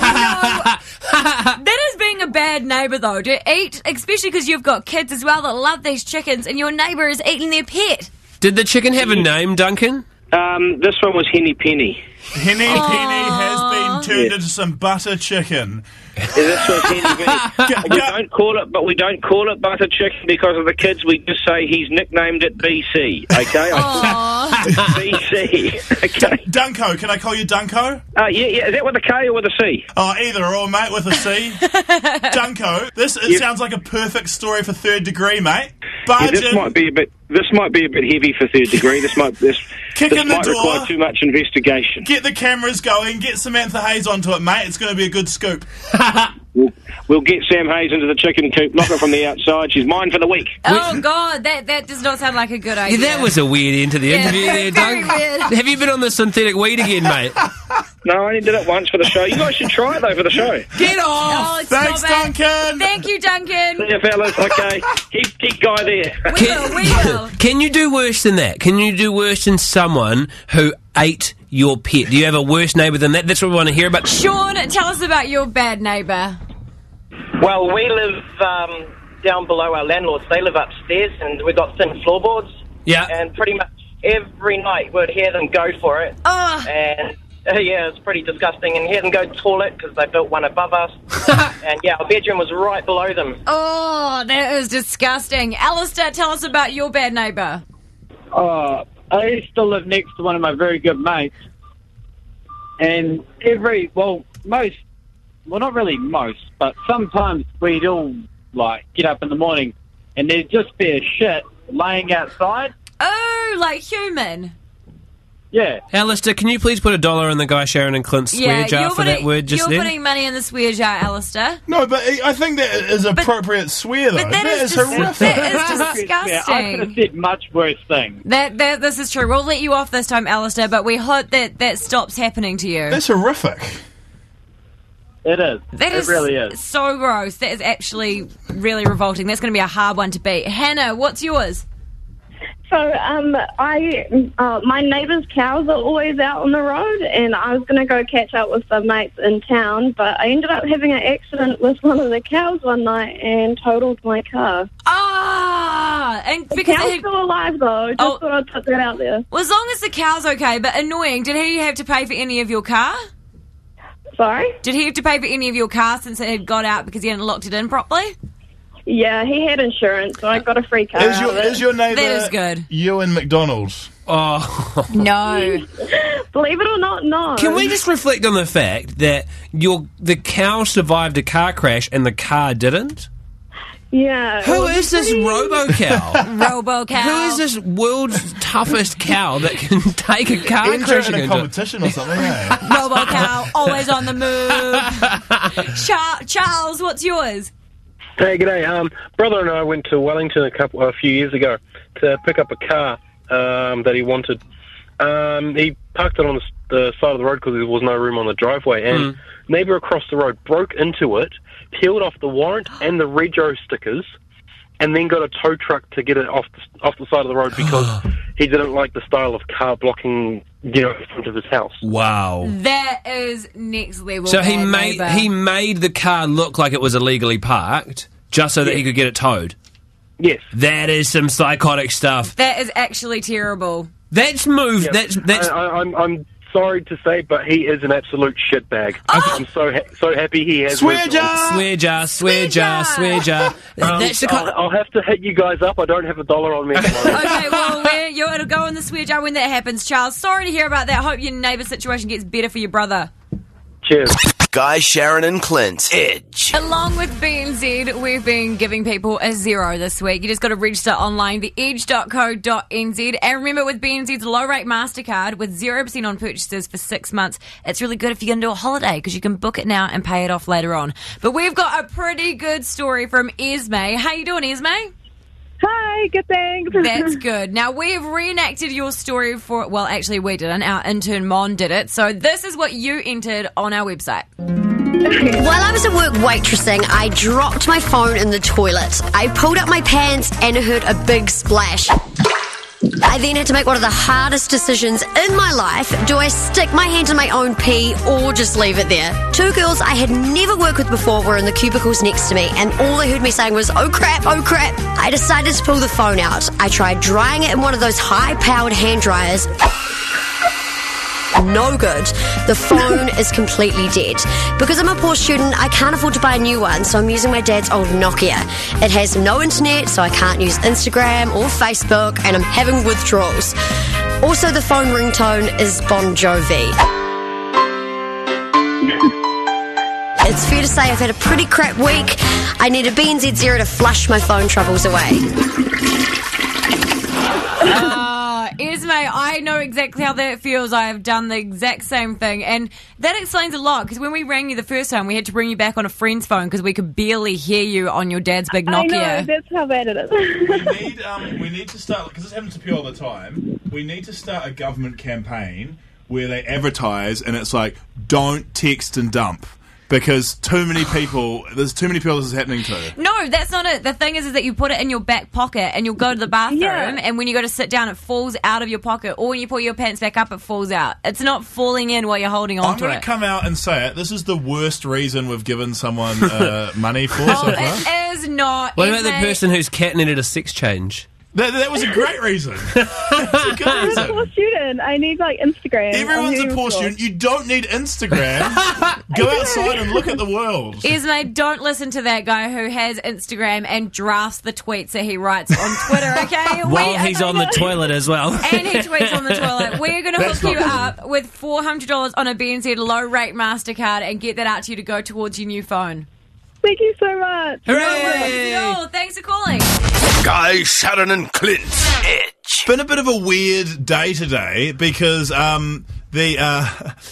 That is being a bad neighbour, though, to eat, especially because you've got kids as well that love these chickens, and your neighbour is eating their pet. Did the chicken have a name, Duncan? Um, this one was Henny Penny. Henny Penny has been turned Yeah. into some butter chicken. Yeah, this was Henny Penny. we don't call it, but we don't call it butter chicken because of the kids. We just say he's nicknamed it B C. Okay, B C. Okay, Dunko, can I call you Dunko? Uh, yeah, yeah. Is that with a K or with a C? Oh, either or, mate, with a C. Dunko, this it Yeah. sounds like a perfect story for Third Degree, mate. Yeah, Barge this in, might be a bit. This might be a bit heavy for Third Degree. This might this, Kick this in the might door. require too much investigation. get the cameras going, get Samantha Hayes onto it, mate. It's going to be a good scoop. We'll, we'll get Sam Hayes into the chicken coop, lock her from the outside. She's mine for the week. Oh, God, that, that does not sound like a good Yeah, idea. that was a weird end to the Yeah, interview very, there, very Duncan. weird. Have you been on the synthetic weed again, mate? No, I only did it once for the show. You guys should try it though for the show. Get off! Oh, it's Thanks, not bad. Duncan. Thank you, Duncan. See you, fellas. Okay, keep keep Guy there. We will, we will. Can you do worse than that? Can you do worse than someone who ate your pet? Do you have a worse neighbour than that? That's what we want to hear about. Sean, tell us about your bad neighbour. Well, we live um, down below our landlords. They live upstairs, and we've got thin floorboards. Yeah. And pretty much every night we'd hear them go for it. Oh. And, uh, yeah, it's pretty disgusting. And hear them go to the toilet because they built one above us. And, yeah, our bedroom was right below them. Oh, that is disgusting. Alistair, tell us about your bad neighbour. Oh, I used to live next to one of my very good mates. And every, well, most, well, not really most, but sometimes we'd all, like, get up in the morning and there'd just be a shit laying outside. Oh, like human. Yeah. Alistair, can you please put a dollar in the Guy, Sharyn and Clint swear Yeah, jar you're for putting, that word just you're then? putting money in the swear jar, Alistair. No, but I think that is appropriate swear, though. but that that is is dis- horrific. that is Yeah, I could have disgusting. said much worse things. That, that this is true. We'll let you off this time, Alistair, but we hope that that stops happening to you. That's horrific. It is. That it is really is. so gross. That is actually really revolting. That's going to be a hard one to beat. Hannah, what's yours? So, um, I, uh, my neighbour's cows are always out on the road, and I was going to go catch up with some mates in town, but I ended up having an accident with one of the cows one night and totaled my car. Ah, and The because cow's it had- still alive, though. Just Oh. thought I'd put that out there. Well, as long as the cow's okay, but annoying. Did he have to pay for any of your car? Sorry? Did he have to pay for any of your car since it had got out because he hadn't locked it in properly? Yeah, he had insurance, so I got a free car. Is out your, of it. is your neighbour That is good. Ewan McDonald's? Oh. No. Believe it or not, no. Can we just reflect on the fact that your the cow survived a car crash and the car didn't? Yeah. Who it is was this pretty- robo-cow? Robo-cow. Who is this world's toughest cow that can take a car Enter crash in a into- competition or something, eh? Robo-cow, always on the move. Char- Charles, what's yours? Hey, g'day. Um, brother and I went to Wellington a couple a few years ago to pick up a car um, that he wanted. Um, he parked it on the, the side of the road because there was no room on the driveway, and Mm. neighbour across the road broke into it, peeled off the warrant and the rego stickers, and then got a tow truck to get it off the, off the side of the road because he didn't like the style of car blocking, you know, in front of his house. Wow. That is next level. So he bad made neighbour. he made the car look like it was illegally parked just so that he could get it towed. Yes. That is some psychotic stuff. That is actually terrible. That's moved. Yeah. That's that's. I, I, I'm, I'm sorry to say, but he is an absolute shitbag. I'm so ha- so happy he has. Swear moved jar! on. Swear jar, swear jar, swear jar. Um, That's the kind. I'll, I'll have to hit you guys up. I don't have a dollar on me at the moment. Okay, well, we're, you it'll go in the swear jar when that happens, Charles. Sorry to hear about that. Hope your neighbour situation gets better for your brother. Cheers. Guy, Sharyn and Clint. Edge. Along with B N Z, we've been giving people a zero this week. You just got to register online, the edge dot co dot n z. And remember, with B N Z's low-rate MasterCard, with zero percent on purchases for six months, it's really good if you're going to do a holiday because you can book it now and pay it off later on. But we've got a pretty good story from Esme. How you doing, Esme? Hi, good thanks. That's good. Now, we have reenacted your story for, well, actually, we didn't. Our intern, Mon, did it. So this is what you entered on our website. While I was at work waitressing, I dropped my phone in the toilet. I pulled up my pants and heard a big splash. I then had to make one of the hardest decisions in my life. Do I stick my hand in my own pee or just leave it there? Two girls I had never worked with before were in the cubicles next to me, and all they heard me saying was, "Oh crap, oh crap." I decided to pull the phone out. I tried drying it in one of those high-powered hand dryers. No good. The phone is completely dead. Because I'm a poor student, I can't afford to buy a new one, so I'm using my dad's old Nokia. It has no internet, so I can't use Instagram or Facebook, and I'm having withdrawals. Also, the phone ringtone is Bon Jovi. It's fair to say I've had a pretty crap week. I need a B N Z Zero to flush my phone troubles away. Uh, Esme, I know exactly how that feels. I have done the exact same thing. And that explains a lot, because when we rang you the first time, we had to bring you back on a friend's phone because we could barely hear you on your dad's big I Nokia. know, that's how bad it is. we need um, we need to start, because this happens to people all the time. We need to start a government campaign where they advertise, and it's like, don't text and dump. Because too many people, there's too many people this is happening to. No, that's not it. The thing is, is that you put it in your back pocket and you'll go to the bathroom, Yeah. and when you go to sit down, it falls out of your pocket. Or when you pull your pants back up, it falls out. It's not falling in while you're holding on I'm to going to it. come out and say it. This is the worst reason we've given someone uh, money for so Oh, far. it is not. What about the Esme. person whose cat needed a sex change? That, that was a great reason. That's a good I'm a reason. poor student. I need, like, Instagram. Everyone's I'm a poor sure. student. You don't need Instagram. Go outside and look at the world. Esme, don't listen to that guy who has Instagram and drafts the tweets that he writes on Twitter, okay? We While are he's on the gonna- toilet as well. And he tweets on the toilet. We're going to That's hook you not up with four hundred dollars on a B N Z low-rate MasterCard and get that out to you to go towards your new phone. Thank you so much. Hooray! Oh, thanks for calling. Guy, Sharyn and Clint's Edge. Been a bit of a weird day today because um, the uh,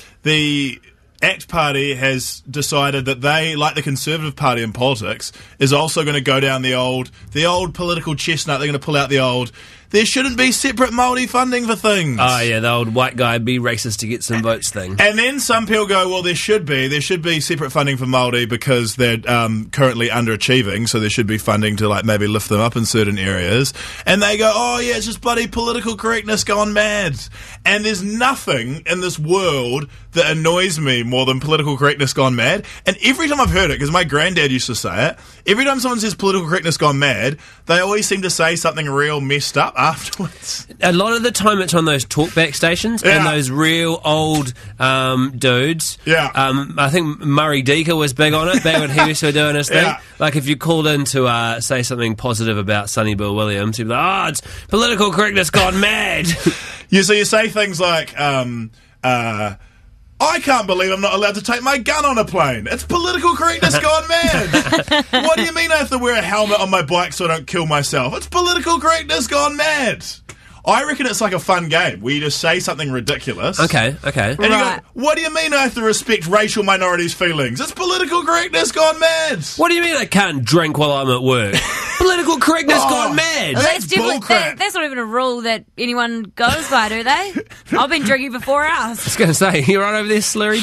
the ACT Party has decided that they, like the Conservative Party in politics, is also going to go down the old the old political chestnut. They're going to pull out the old, there shouldn't be separate Māori funding for things. Oh, yeah, the old white guy be racist to get some votes thing. And then some people go, well, there should be. There should be separate funding for Māori because they're um, currently underachieving, so there should be funding to, like, maybe lift them up in certain areas. And they go, oh, yeah, it's just bloody political correctness gone mad. And there's nothing in this world that annoys me more than political correctness gone mad. And every time I've heard it, because my granddad used to say it, every time someone says political correctness gone mad, they always seem to say something real messed up afterwards. A lot of the time it's on those talkback stations Yeah. and those real old um, dudes. Yeah. Um, I think Murray Deaker was big on it back when he was still doing his thing. Yeah. Like if you called in to uh, say something positive about Sonny Bill Williams, he'd be like, oh, it's political correctness gone mad. You so you say things like, um, uh, I can't believe I'm not allowed to take my gun on a plane. It's political correctness gone mad. What do you mean I have to wear a helmet on my bike so I don't kill myself? It's political correctness gone mad. I reckon it's like a fun game where you just say something ridiculous. Okay, okay. And you go, what do you mean I have to respect racial minorities' feelings? It's political correctness gone mad. What do you mean I can't drink while I'm at work? Political correctness Oh, gone mad. Well, that's, definitely, that, that's not even a rule that anyone goes by, do they? I've been drinking before us. I was going to say, you right over there, slurry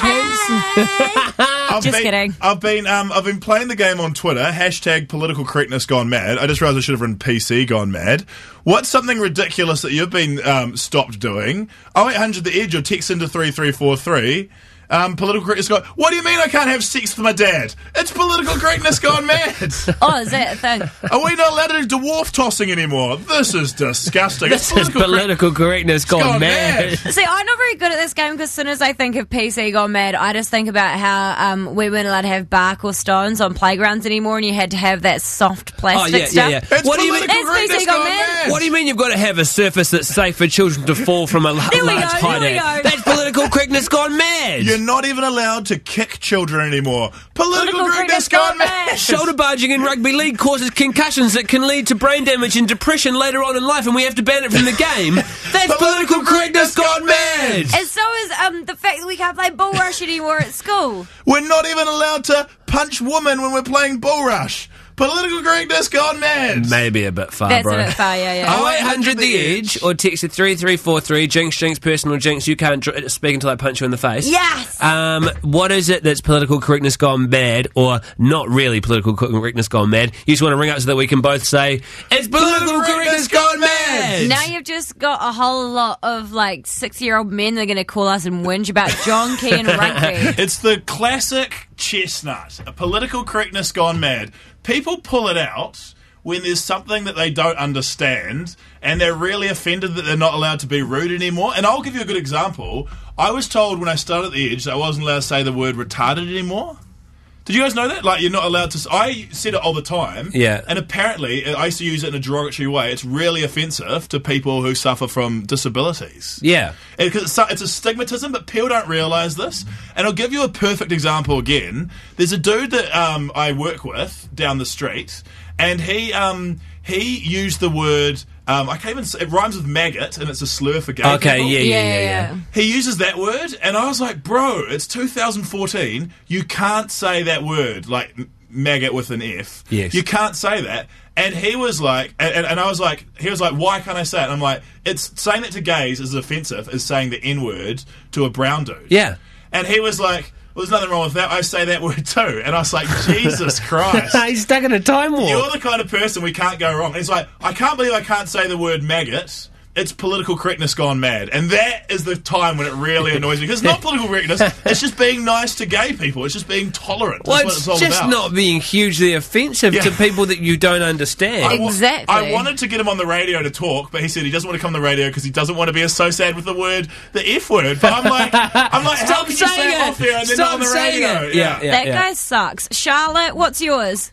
pants? I've Just been, kidding. I've been um, I've been playing the game on Twitter, hashtag political correctness gone mad. I just realised I should have written P C gone mad. What's something ridiculous that you've been um, stopped doing? oh eight hundred The Edge or text into three three four three. Um, political correctness gone... What do you mean I can't have sex with my dad? It's political correctness gone mad. Oh, is that a thing? Are we not allowed to do dwarf tossing anymore? This is disgusting. This It's is political correctness gone, gone mad. mad. See, I'm not very good at this game because as soon as I think of P C gone mad, I just think about how um, we weren't allowed to have bark or stones on playgrounds anymore, and you had to have that soft plastic Oh, yeah, stuff. yeah, yeah. It's What do you mean? political That's P C correctness gone gone mad. mad. What do you mean you've got to have a surface that's safe for children to fall from a la- There we large go, height there we at? go. That's political correctness gone mad. You're not even allowed to kick children anymore. Political, Political correctness correctness gone gone mad. mad. Shoulder barging in rugby league causes concussions that can lead to brain damage and depression later on in life, and we have to ban it from the game. That's political correctness gone mad. And so is um, the fact that we can't play bull rush anymore at school. We're not even allowed to punch women when we're playing bull rush. Political correctness gone mad. Maybe a bit far, That's bro. a bit far, yeah, yeah. oh eight hundred The Edge or text it three three four three. Jinx, jinx, personal jinx. You can't dr- speak until I punch you in the face. Yes! Um, what is it that's political correctness gone bad or not really political co- correctness gone mad? You just want to ring up so that we can both say, it's political correctness gone mad! Now you've just got a whole lot of like six-year-old men that are going to call us and whinge about John Key and rugby. It's the classic chestnut. A political correctness gone mad. People pull it out when there's something that they don't understand and they're really offended that they're not allowed to be rude anymore. And I'll give you a good example. I was told when I started at the Edge that I wasn't allowed to say the word retarded anymore. Did you guys know that? Like, you're not allowed to... I said it all the time. Yeah. And apparently, I used to use it in a derogatory way. It's really offensive to people who suffer from disabilities. Yeah. Because it's, it's a stigmatism, but people don't realise this. And I'll give you a perfect example again. There's a dude that um, I work with down the street, and he um, he used the word... Um, I can't even say, it rhymes with maggot, and it's a slur for gay Okay, people. yeah, yeah, yeah, yeah. He uses that word, and I was like, bro, it's two thousand fourteen. You can't say that word, like m- maggot with an F. Yes. You can't say that. And he was like, and, and, and I was like, he was like, why can't I say it? And I'm like, it's saying it to gays is offensive as saying the N word to a brown dude. Yeah. And he was like, well, there's nothing wrong with that. I say that word too. And I was like, Jesus Christ. He's stuck in a time warp. You're the kind of person we can't go wrong. And he's like, I can't believe I can't say the word maggot. It's political correctness gone mad. And that is the time when it really annoys me. Because it's not political correctness. It's just being nice to gay people. It's just being tolerant. That's Well, what it's it's all just about. not being hugely offensive Yeah. to people that you don't understand. I wa- Exactly. I wanted to get him on the radio to talk, but he said he doesn't want to come on the radio because he doesn't want to be associated with the word, the F word. But I'm like, I'm like, how Stop can you say saying it it. off here and then Stop not on the saying radio? it. Yeah, yeah. that guy sucks. Charlotte, what's yours?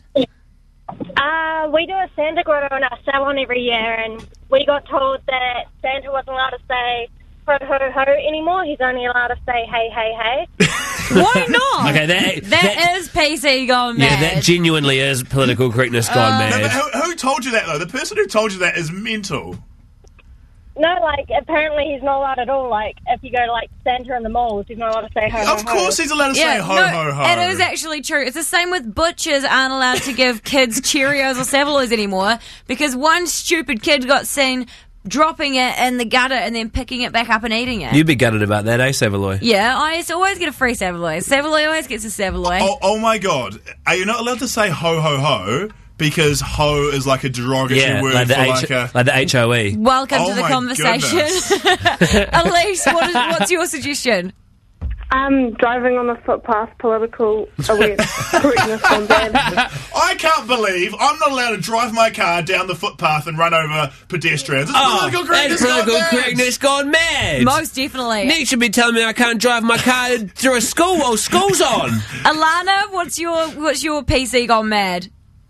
Uh, we do a Santa grotto in our salon every year, and we got told that Santa wasn't allowed to say ho ho ho anymore. He's only allowed to say hey hey hey. Why not? Okay, that, that, that is P C gone yeah, mad. that genuinely is political correctness gone Uh, mad. No, but who, who told you that, though? The person who told you that is mental. No, like, apparently he's not allowed at all. Like, if you go to, like, Santa in the malls, he's not allowed to say ho, ho, Of course he's allowed to say ho, no, ho, ho. It is actually true. It's the same with butchers aren't allowed to give kids Cheerios or Savoys anymore because one stupid kid got seen dropping it in the gutter and then picking it back up and eating it. You'd be gutted about that, eh, Savoy? Yeah, I used to always get a free Savoy. Savoy always gets a Savoy. Oh, oh my God. Are you not allowed to say ho, ho, ho? Because ho is like a derogatory Yeah, word like the, for H- like a... like the H O E. Welcome Oh to the my conversation. Elise, what is, what's your suggestion? Um, driving on the footpath, political aware correctness on bad. I can't believe I'm not allowed to drive my car down the footpath and run over pedestrians. It's Oh, political correctness that's political gone mad. correctness gone mad. Most definitely. Nick should be telling me I can't drive my car through a school while school's on. Alana, what's your what's your P C gone mad?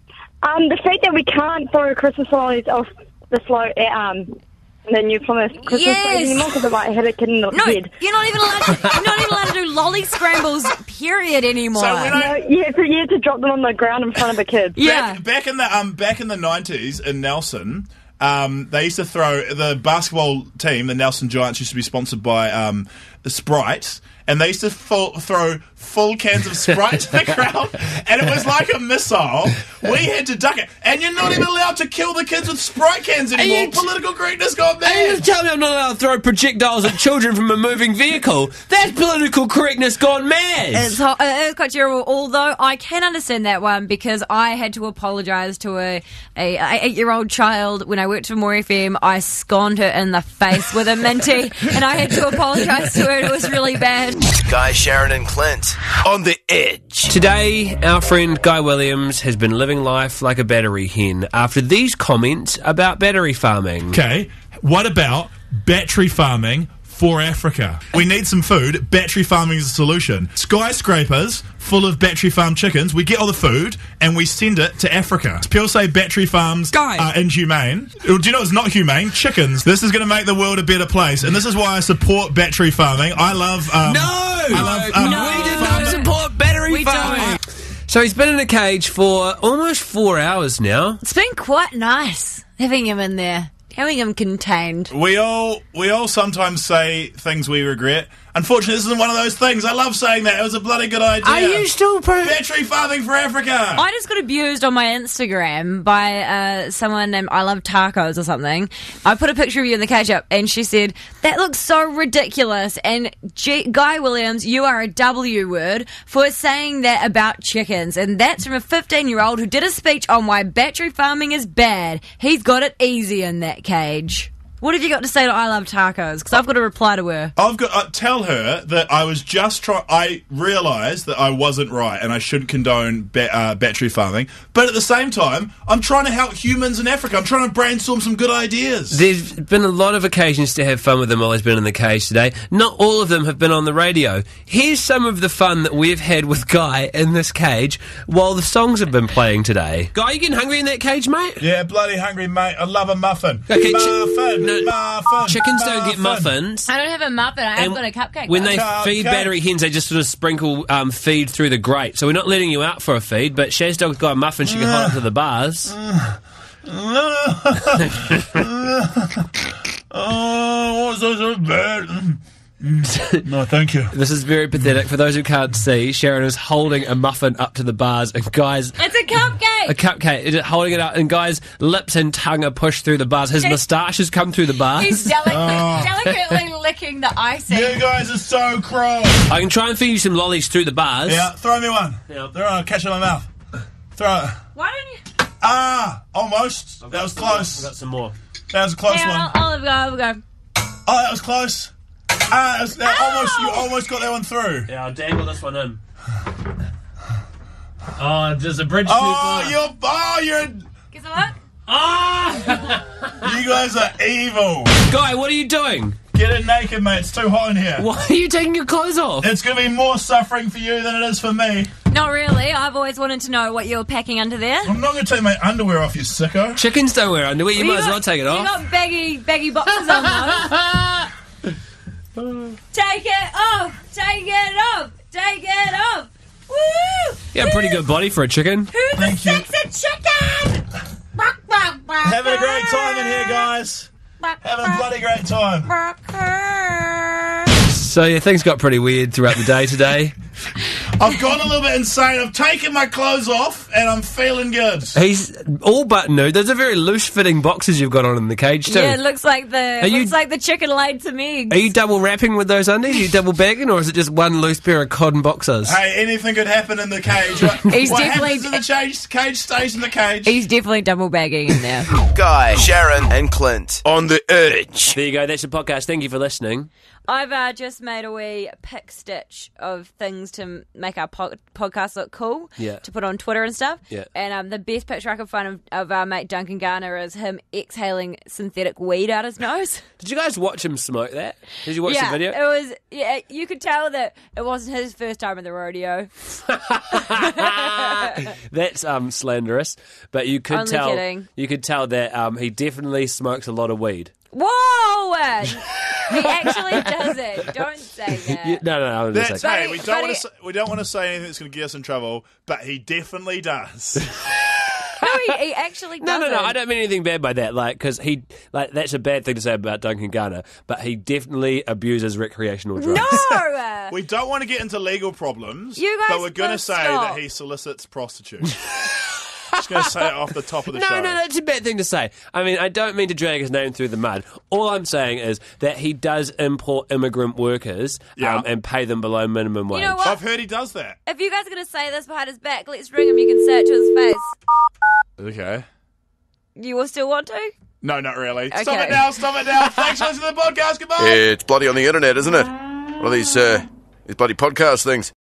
Um, the fact that we can't throw Christmas lollies off the float at um, the New Plymouth Christmas Yes. parade anymore because it might hit a kid in the No, head. you're not even allowed. To, you're not even allowed to do lolly scrambles. Period anymore. So when I- No, yeah, so you had to drop them on the ground in front of the kids. yeah. Back, back in the um, back in the nineties in Nelson, um, they used to throw the basketball team. The Nelson Giants used to be sponsored by um, the Sprite, and they used to full, throw full cans of Sprite to the ground, and it was like a missile. We had to duck it, and you're not even allowed to kill the kids with Sprite cans anymore. you t- Political correctness got And you mad. tell me I'm not allowed to throw projectiles at children from a moving vehicle. That's political correctness gone mad. It's, ho- it is quite terrible, although I can understand that one because I had to apologise to a, a, a eight-year-old child when I worked for More F M. I sconed her in the face with a minty and I had to apologise to her. It was really bad. Guy, Sharyn, and Clint on the edge. Today, our friend Guy Williams has been living life like a battery hen after these comments about battery farming. Okay, what about battery farming for Africa? We need some food. Battery farming is a solution. Skyscrapers full of battery farm chickens. We get all the food and we send it to Africa. People say battery farms Guy. are inhumane. Do you know it's not humane? Chickens. This is going to make the world a better place, and this is why I support battery farming. I love. Um, No! I love. Um, No. We did not support battery We farming. don't. So he's been in a cage for almost four hours now. It's been quite nice having him in there, having him contained. We all we all sometimes say things we regret. Unfortunately, this isn't one of those things. I love saying that. It was a bloody good idea. Are you still pro- battery farming for Africa? I just got abused on my Instagram by uh, someone named I Love Tacos or something. I put a picture of you in the cage up and she said, that looks so ridiculous. And G- Guy Williams, you are a W word for saying that about chickens. And that's from a fifteen-year-old who did a speech on why battery farming is bad. He's got it easy in that cage. What have you got to say to I Love Tacos? Because I've got to reply to her. I've got uh, tell her that I was just trying. I realised that I wasn't right, and I shouldn't condone ba- uh, battery farming. But at the same time, I'm trying to help humans in Africa. I'm trying to brainstorm some good ideas. There's been a lot of occasions to have fun with him while he's been in the cage today. Not all of them have been on the radio. Here's some of the fun that we've had with Guy in this cage while the songs have been playing today. Guy, you getting hungry in that cage, mate? Yeah, bloody hungry, mate. I love a muffin. Okay, chi- muffin, no, muffin. Chickens don't get muffin. muffins. I don't have a muppet. I have And got a cupcake. When though. they Cupcake. feed battery hens, they just sort of sprinkle um, feed through the grate. So we're not letting you out for a feed, but Shaz Dog's got a muffin she can hold up to the bars. Oh, what's so, so bad? No, thank you. This is very pathetic. For those who can't see, Sharyn is holding a muffin up to the bars, and Guy's It's a cupcake! a cupcake, is it holding it up, and Guy's lips and tongue are pushed through the bars. His moustache has come through the bars. He's delic- Oh. delicately licking the icing. You guys are so cruel. I can try and feed you some lollies through the bars. Yeah, throw me one. Yeah. Throw it on, catch it in my mouth. Throw it. Why don't you... Ah, almost. That was close. I've got some more. That was a close Yeah, one. I'll, I'll go, I'll go. Oh, that was close. Ah, that was, that almost. You almost got that one through. Yeah, I'll dangle this one in. Oh, there's a bridge Oh, you're. Oh, you're. Guess what? Ah! You guys are evil. Guy, what are you doing? Get in naked, mate. It's too hot in here. Why are you taking your clothes off? It's going to be more suffering for you than it is for me. Not really. I've always wanted to know what you're packing under there. I'm not going to take my underwear off, you sicko. Chickens don't wear underwear. You Well, might as got- well take it You off. got baggy, baggy boxes on though. Take it off! Take it off! Take it off. Woo! Yeah, pretty good body for a chicken. Who's the sexy chicken? Having a great time in here, guys. Having a bloody great time. So yeah, things got pretty weird throughout the day today. I've gone a little bit insane. I've taken my clothes off and I'm feeling good. He's all but nude. Those are very loose-fitting boxes you've got on in the cage too. Yeah, it looks like the Are you- looks like the chicken laid some eggs. Are you double wrapping with those undies? Are you double bagging, or is it just one loose pair of cotton boxers? Hey, anything could happen in the cage. What, He's what definitely- happens in the cage, cage stays in the cage. He's definitely double bagging in there. Guy, Sharyn, and Clint on the edge. There you go. That's the podcast. Thank you for listening. I've uh, just made a wee pick stitch of things to m- make our po- podcast look cool. Yeah. To put on Twitter and stuff. Yeah. And um, the best picture I can find of, of our mate Duncan Garner is him exhaling synthetic weed out his nose. Did you guys watch him smoke that? Did you watch yeah, the video? it was. Yeah, you could tell that it wasn't his first time at the rodeo. That's um, slanderous, but you could Only tell. kidding. You could tell that um, he definitely smokes a lot of weed. Whoa! He actually does it. Don't say that. You- no, no, no. I'm just That's saying. hey, we But don't he- want to we don't want to say anything that's going to get us in trouble, but he definitely does. No, he, he actually No, doesn't. no, no. I don't mean anything bad by that. Like, because he, like, that's a bad thing to say about Duncan Garner. But he definitely abuses recreational drugs. No! We don't want to get into legal problems, You guys but we're going to both say stop. that he solicits prostitutes. Just going to say it off the top of the No, show. no, that's a bad thing to say. I mean, I don't mean to drag his name through the mud. All I'm saying is that he does import immigrant workers Yeah. um, and pay them below minimum wage. You know what? I've heard he does that. If you guys are going to say this behind his back, let's ring him. You can say it to his face. Okay. You will still want to? No, not really. Stop Okay. it now, stop it now. Thanks for listening to the podcast. Goodbye. It's bloody on the internet, isn't it? One of these, uh, these bloody podcast things.